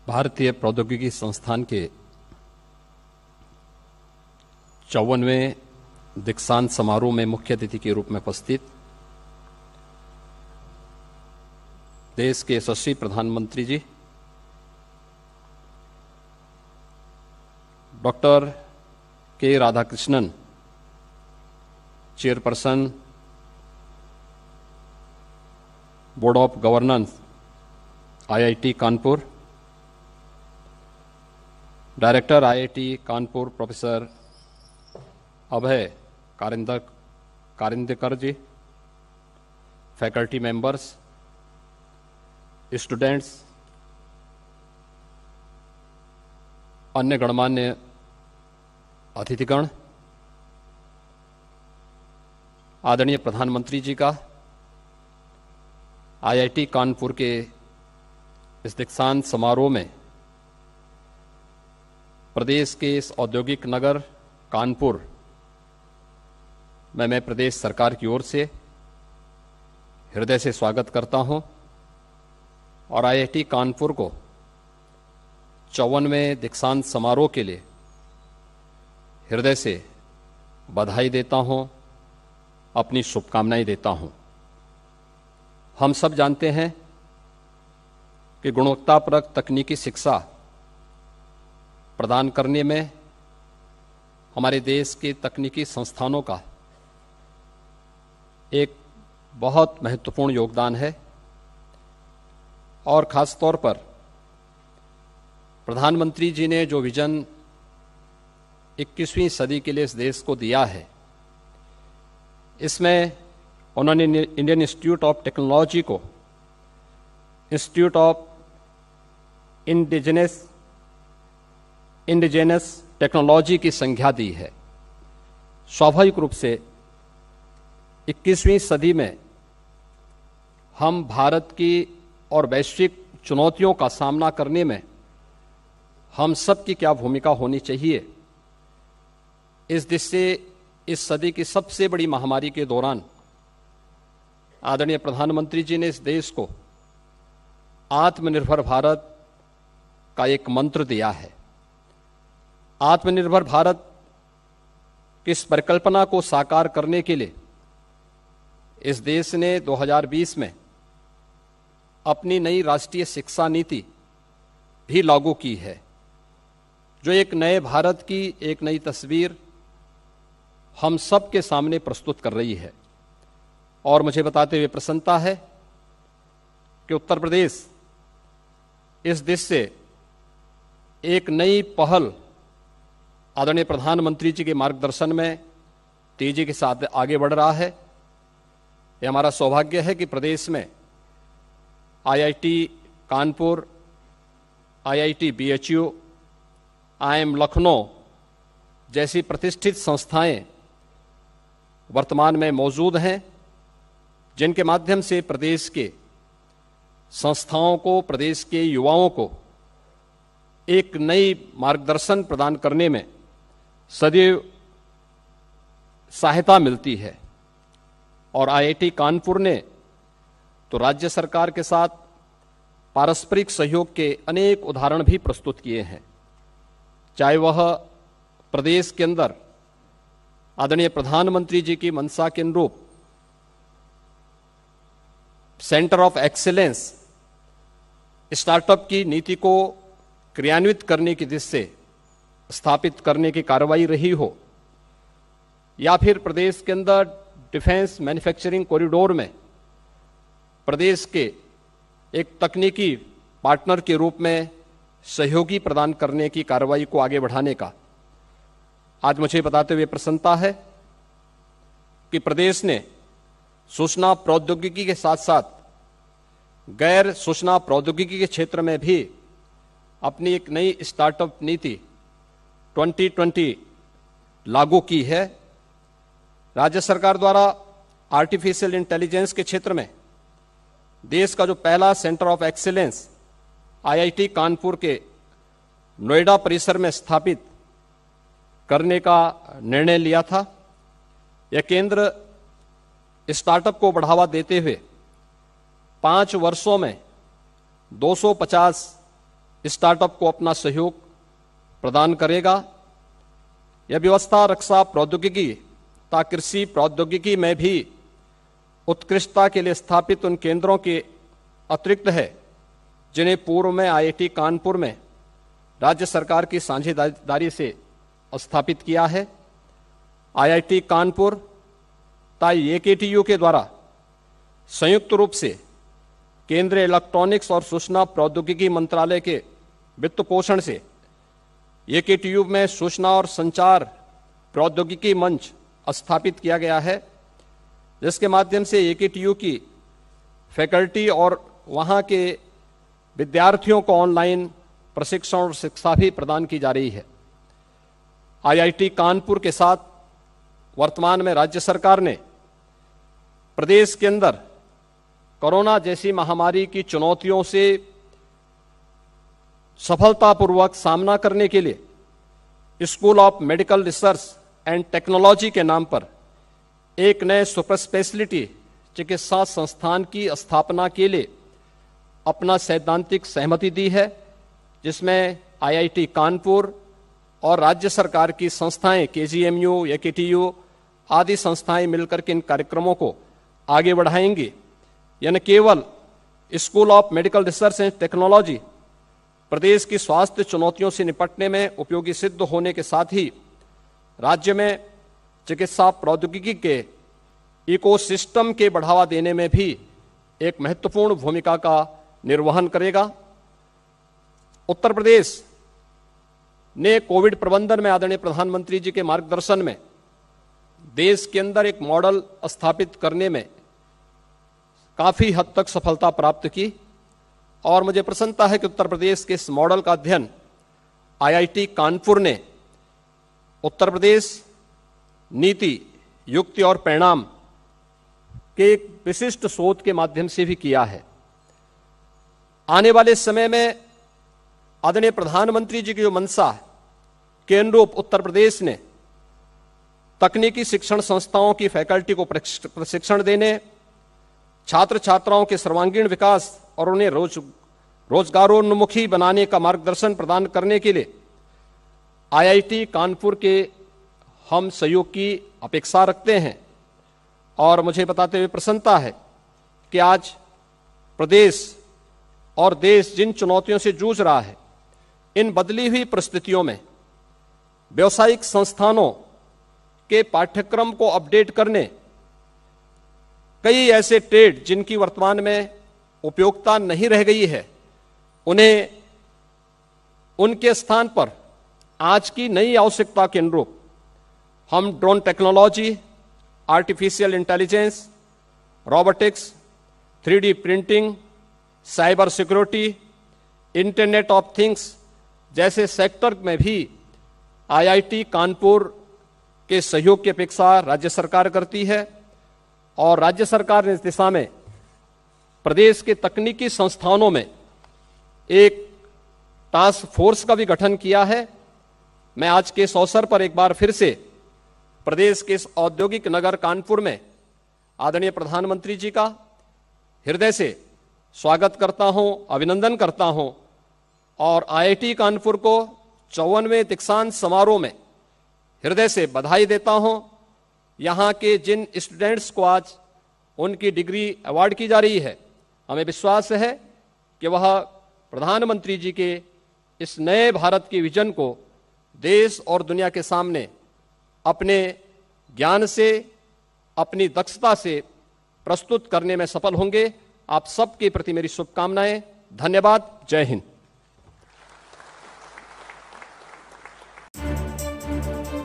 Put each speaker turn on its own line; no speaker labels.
भारतीय प्रौद्योगिकी संस्थान के 54वें दीक्षांत समारोह में मुख्य अतिथि के रूप में उपस्थित देश के यशस्वी प्रधानमंत्री जी doctor K Radhakrishnan, chairperson board of governance IIT Kanpur, director IIT Kanpur professor Abhay Karandikar ji, faculty members, students, अन्य गणमान्य अतिथिगण, आदरणीय प्रधानमंत्री जी का आईआईटी कानपुर के इस दीक्षांत समारोह में प्रदेश के इस औद्योगिक नगर कानपुर में मैं प्रदेश सरकार की ओर से हृदय से स्वागत करता हूं और आईआईटी कानपुर को 54वें दीक्षांत समारोह के लिए हृदय से बधाई देता हूं, अपनी शुभकामनाएं देता हूं। हम सब जानते हैं कि गुणवत्तापरक तकनीकी शिक्षा प्रदान करने में हमारे देश के तकनीकी संस्थानों का एक बहुत महत्वपूर्ण योगदान है और खास तौर पर प्रधानमंत्री जी ने जो विजन 21वीं सदी के लिए इस देश को दिया है, इसमें उन्होंने इंडियन इंस्टीट्यूट ऑफ टेक्नोलॉजी को इंस्टीट्यूट ऑफ इंडिजिनस टेक्नोलॉजी की संज्ञा दी है। स्वाभाविक रूप से 21वीं सदी में हम भारत की और वैश्विक चुनौतियों का सामना करने में हम सब की क्या भूमिका होनी चाहिए, इस दृष्टि से इस सदी की सबसे बड़ी महामारी के दौरान आदरणीय प्रधानमंत्री जी ने इस देश को आत्मनिर्भर भारत का एक मंत्र दिया है। आत्मनिर्भर भारत की इस परिकल्पना को साकार करने के लिए इस देश ने 2020 में अपनी नई राष्ट्रीय शिक्षा नीति भी लागू की है, जो एक नए भारत की एक नई तस्वीर हम सब के सामने प्रस्तुत कर रही है। और मुझे बताते हुए प्रसन्नता है कि उत्तर प्रदेश इस देश से एक नई पहल आदरणीय प्रधानमंत्री जी के मार्गदर्शन में तेजी के साथ आगे बढ़ रहा है। यह हमारा सौभाग्य है कि प्रदेश में IIT Kanpur, IIT BHU, IIM Lucknow जैसी प्रतिष्ठित संस्थाएं वर्तमान में मौजूद हैं, जिनके माध्यम से प्रदेश के संस्थाओं को, प्रदेश के युवाओं को एक नई मार्गदर्शन प्रदान करने में सदैव सहायता मिलती है। और आईआईटी कानपुर ने तो राज्य सरकार के साथ पारस्परिक सहयोग के अनेक उदाहरण भी प्रस्तुत किए हैं, चाहे वह प्रदेश के अंदर आदरणीय प्रधानमंत्री जी की मंशा के अनुरूप सेंटर ऑफ एक्सीलेंस स्टार्टअप की नीति को क्रियान्वित करने की दिशा से स्थापित करने की कार्रवाई रही हो, या फिर प्रदेश के अंदर डिफेंस मैन्युफैक्चरिंग कॉरिडोर में प्रदेश के एक तकनीकी पार्टनर के रूप में सहयोगी प्रदान करने की कार्रवाई को आगे बढ़ाने का आज मुझे बताते हुए प्रसन्नता है कि प्रदेश ने सूचना प्रौद्योगिकी के साथ साथ गैर सूचना प्रौद्योगिकी के क्षेत्र में भी अपनी एक नई स्टार्टअप नीति 2020 लागू की है। राज्य सरकार द्वारा आर्टिफिशियल इंटेलिजेंस के क्षेत्र में देश का जो पहला centre of excellence IIT Kanpur के नोएडा परिसर में स्थापित करने का निर्णय लिया था। यह केंद्र स्टार्टअप को बढ़ावा देते हुए 5 वर्षों में 250 स्टार्टअप को अपना सहयोग प्रदान करेगा। यह व्यवस्था रक्षा प्रौद्योगिकी तथा कृषि प्रौद्योगिकी में भी उत्कृष्टता के लिए स्थापित उन केंद्रों के अतिरिक्त है जिन्हें पूर्व में आईआईटी कानपुर में राज्य सरकार की साझेदारी से स्थापित किया है। आईआईटी कानपुर तथा एकेटीयू के द्वारा संयुक्त रूप से केंद्रीय इलेक्ट्रॉनिक्स और सूचना प्रौद्योगिकी मंत्रालय के वित्त पोषण से एकेटीयू में सूचना और संचार प्रौद्योगिकी मंच स्थापित किया गया है, जिसके माध्यम से एकेटीयू की फैकल्टी और वहां के विद्यार्थियों को ऑनलाइन प्रशिक्षण और शिक्षा भी प्रदान की जा रही है। आईआईटी कानपुर के साथ वर्तमान में राज्य सरकार ने प्रदेश के अंदर कोरोना जैसी महामारी की चुनौतियों से सफलतापूर्वक सामना करने के लिए school of medical research and technology के नाम पर एक नए सुपर स्पेशलिटी चिकित्सा संस्थान की स्थापना के लिए अपना सैद्धांतिक सहमति दी है, जिसमें आईआईटी कानपुर और राज्य सरकार की संस्थाएं केजीएमयू, एकेटीयू आदि संस्थाएं मिलकर के इन कार्यक्रमों को आगे बढ़ाएंगी। यह न केवल school of medical research and technology प्रदेश की स्वास्थ्य चुनौतियों से निपटने में उपयोगी सिद्ध होने के साथ ही राज्य में चिकित्सा प्रौद्योगिकी के इकोसिस्टम के बढ़ावा देने में भी एक महत्वपूर्ण भूमिका का निर्वहन करेगा। उत्तर प्रदेश ने कोविड प्रबंधन में आदरणीय प्रधानमंत्री जी के मार्गदर्शन में देश के अंदर एक मॉडल स्थापित करने में काफी हद तक सफलता प्राप्त की और मुझे प्रसन्नता है कि उत्तर प्रदेश के इस मॉडल का अध्ययन आईआईटी कानपुर ने उत्तर प्रदेश नीति, युक्ति और परिणाम के एक विशिष्ट शोध के माध्यम से भी किया है। आने वाले समय में आदरणीय प्रधानमंत्री जी की जो मंशा है के अनुरूप उत्तर प्रदेश ने तकनीकी शिक्षण संस्थाओं की फैकल्टी को प्रशिक्षण देने, छात्र छात्राओं के सर्वांगीण विकास और उन्हें रोजगारोन्मुखी बनाने का मार्गदर्शन प्रदान करने के लिए आईआईटी कानपुर के हम सहयोग की अपेक्षा रखते हैं। और मुझे बताते हुए प्रसन्नता है कि आज प्रदेश और देश जिन चुनौतियों से जूझ रहा है, इन बदली हुई परिस्थितियों में व्यावसायिक संस्थानों के पाठ्यक्रम को अपडेट करने, कई ऐसे ट्रेड जिनकी वर्तमान में उपयोगिता नहीं रह गई है, उन्हें उनके स्थान पर आज की नई आवश्यकता के अनुरूप हम drone technology, artificial intelligence, robotics, 3D printing, cyber security, internet of things जैसे सेक्टर में भी आईआईटी कानपुर के सहयोग की अपेक्षा राज्य सरकार करती है। और राज्य सरकार ने इस दिशा में प्रदेश के तकनीकी संस्थानों में एक टास्क फोर्स का भी गठन किया है। मैं आज के इस अवसर पर एक बार फिर से प्रदेश के इस औद्योगिक नगर कानपुर में आदरणीय प्रधानमंत्री जी का हृदय से स्वागत करता हूं, अभिनंदन करता हूं और आईआईटी कानपुर को 54वें दीक्षांत समारोह में हृदय से बधाई देता हूं। यहां के जिन स्टूडेंट्स को आज उनकी डिग्री अवार्ड की जा रही है, हमें विश्वास है कि वह प्रधानमंत्री जी के इस नए भारत के विजन को देश और दुनिया के सामने अपने ज्ञान से, अपनी दक्षता से प्रस्तुत करने में सफल होंगे। आप सबके प्रति मेरी शुभकामनाएं। धन्यवाद। जय हिंद।